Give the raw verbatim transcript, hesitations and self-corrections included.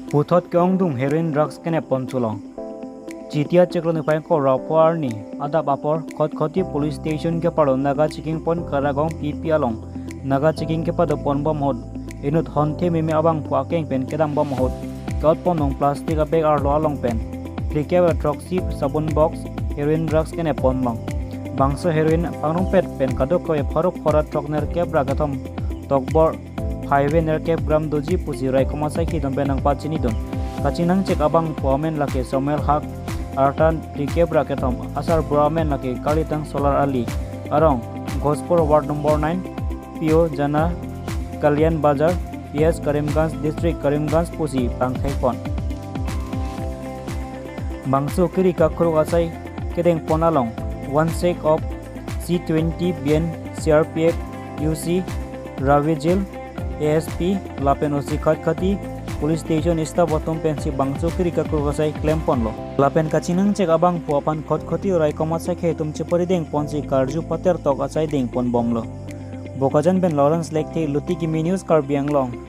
Puthot keong dung heroin drugs Kenep ponchulong. Jitia chekloni pai ko rapor ni adap apor Khatkhati police station ke paro naga checking point karagong P P along naga checking ke pado pon bom hot Enut honte mimi abang puakeng pen kedang bom hot kaut ponong plastic a bag arlo along pen trikeba truck sip sabun box heroin drugs Kenep pon long bangso heroin pangrong pet pen kadok ko e phorok phora truck ner ke bragathom tokbor highway ner ke gram doji pusi rai komasai ki dom benang pachini dum kachinang chek abang puamen lake somel Haque artan trike braketom asar bramen lake kalitang solar ali arong Ghospur ward number nine P O jana Kalyan Bazar P S Karimganj district Karimganj pusi pangthai pon bangso kiri kakhru asai kedeng ponalong one sec of C twenty B N C R P F U C Ravijil A S P Lapen O C Khatkhati police station ista bottom pensi bangso kiri kakhru asai claim ponlo Lapen kachinang chek abang puapan Khatkhati rai komasai khe tumche Arideng ponsi karju pater tok asai deng pon bomlo Bokajan Ben Lawrence Lake Luti Kimi News Karbianglong